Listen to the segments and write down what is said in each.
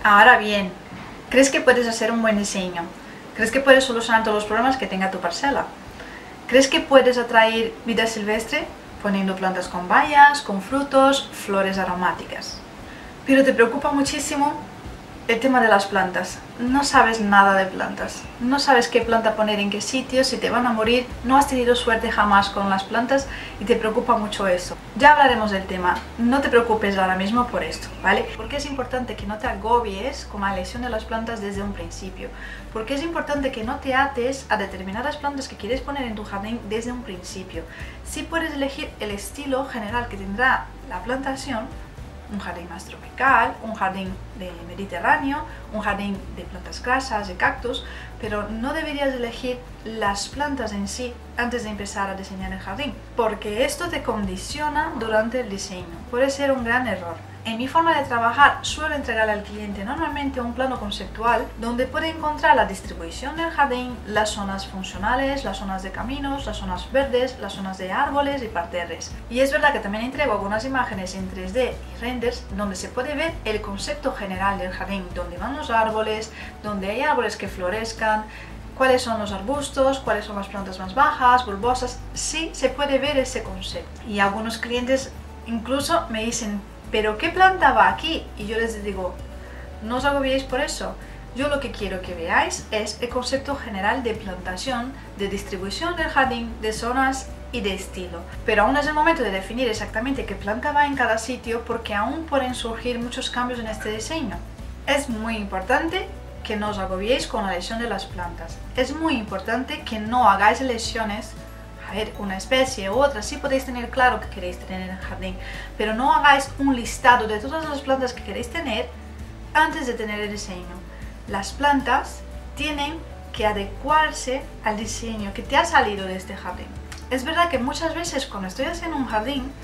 Ahora bien, ¿crees que puedes hacer un buen diseño? ¿Crees que puedes solucionar todos los problemas que tenga tu parcela? ¿Crees que puedes atraer vida silvestre poniendo plantas con bayas, con frutos, flores aromáticas? Pero te preocupa muchísimo el tema de las plantas. No sabes nada de plantas, no sabes qué planta poner en qué sitio, si te van a morir, no has tenido suerte jamás con las plantas y te preocupa mucho eso. Ya hablaremos del tema, no te preocupes ahora mismo por esto, ¿vale? Porque es importante que no te agobies con la elección de las plantas desde un principio, porque es importante que no te ates a determinadas plantas que quieres poner en tu jardín desde un principio. Sí puedes elegir el estilo general que tendrá la plantación, un jardín más tropical, un jardín de mediterráneo, un jardín de plantas grasas, de cactus, pero no deberías elegir las plantas en sí antes de empezar a diseñar el jardín, porque esto te condiciona durante el diseño. Puede ser un gran error. En mi forma de trabajar suelo entregarle al cliente normalmente un plano conceptual donde puede encontrar la distribución del jardín, las zonas funcionales, las zonas de caminos, las zonas verdes, las zonas de árboles y parterres. Y es verdad que también entrego algunas imágenes en 3D y renders donde se puede ver el concepto general del jardín, donde van los árboles, donde hay árboles que florezcan, cuáles son los arbustos, cuáles son las plantas más bajas, bulbosas. Sí se puede ver ese concepto. Y algunos clientes incluso me dicen: ¿pero qué planta va aquí? Y yo les digo, no os agobiéis por eso. Yo lo que quiero que veáis es el concepto general de plantación, de distribución del jardín, de zonas y de estilo. Pero aún es el momento de definir exactamente qué planta va en cada sitio, porque aún pueden surgir muchos cambios en este diseño. Es muy importante que no os agobiéis con la elección de las plantas. Es muy importante que no hagáis elecciones. A ver, una especie u otra, sí podéis tener claro que queréis tener en el jardín, pero no hagáis un listado de todas las plantas que queréis tener antes de tener el diseño. Las plantas tienen que adecuarse al diseño que te ha salido de este jardín. Es verdad que muchas veces cuando estoy haciendo un jardín,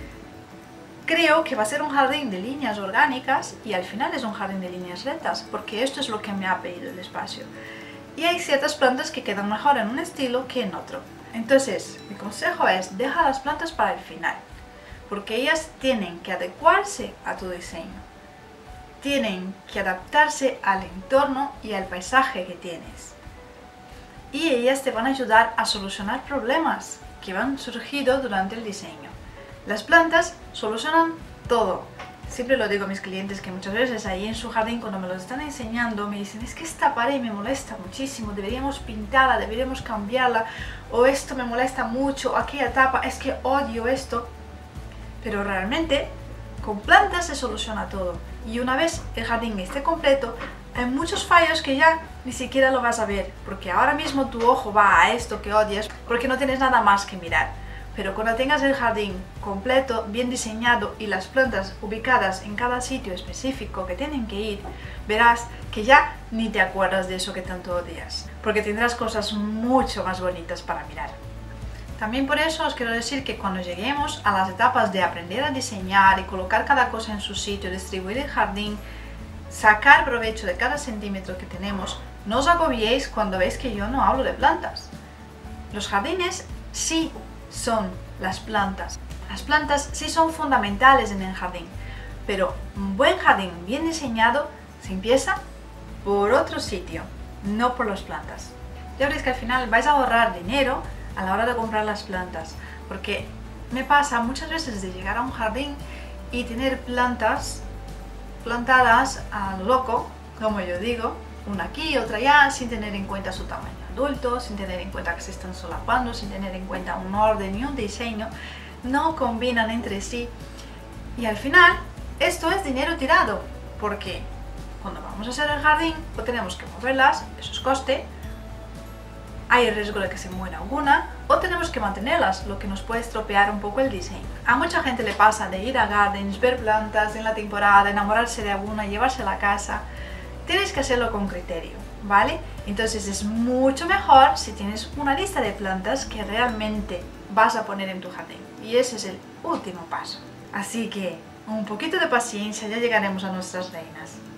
creo que va a ser un jardín de líneas orgánicas y al final es un jardín de líneas rectas, porque esto es lo que me ha pedido el espacio. Y hay ciertas plantas que quedan mejor en un estilo que en otro. Entonces, mi consejo es, deja las plantas para el final, porque ellas tienen que adecuarse a tu diseño, tienen que adaptarse al entorno y al paisaje que tienes. Y ellas te van a ayudar a solucionar problemas que van surgiendo durante el diseño. Las plantas solucionan todo. Siempre lo digo a mis clientes que muchas veces ahí en su jardín cuando me lo están enseñando me dicen: es que esta pared me molesta muchísimo, deberíamos pintarla, deberíamos cambiarla, o esto me molesta mucho, aquella tapa, es que odio esto. Pero realmente con plantas se soluciona todo, y una vez el jardín esté completo hay muchos fallos que ya ni siquiera lo vas a ver, porque ahora mismo tu ojo va a esto que odias porque no tienes nada más que mirar. Pero cuando tengas el jardín completo, bien diseñado y las plantas ubicadas en cada sitio específico que tienen que ir, verás que ya ni te acuerdas de eso que tanto odias, porque tendrás cosas mucho más bonitas para mirar. También por eso os quiero decir que cuando lleguemos a las etapas de aprender a diseñar y colocar cada cosa en su sitio, distribuir el jardín, sacar provecho de cada centímetro que tenemos, no os agobiéis cuando veis que yo no hablo de plantas. Los jardines sí son las plantas. Las plantas sí son fundamentales en el jardín, pero un buen jardín bien diseñado se empieza por otro sitio, no por las plantas. Ya veréis que al final vais a ahorrar dinero a la hora de comprar las plantas, porque me pasa muchas veces de llegar a un jardín y tener plantas plantadas a lo loco, como yo digo, una aquí, otra allá, sin tener en cuenta su tamaño adulto, sin tener en cuenta que se están solapando, sin tener en cuenta un orden y un diseño, no combinan entre sí. Y al final, esto es dinero tirado, porque cuando vamos a hacer el jardín, pues tenemos que moverlas, eso es coste, hay el riesgo de que se muera alguna, o tenemos que mantenerlas, lo que nos puede estropear un poco el diseño. A mucha gente le pasa de ir a gardens, ver plantas en la temporada, enamorarse de alguna, llevársela a casa. Tienes que hacerlo con criterio, ¿vale? Entonces es mucho mejor si tienes una lista de plantas que realmente vas a poner en tu jardín. Y ese es el último paso. Así que un poquito de paciencia, ya llegaremos a nuestras reinas.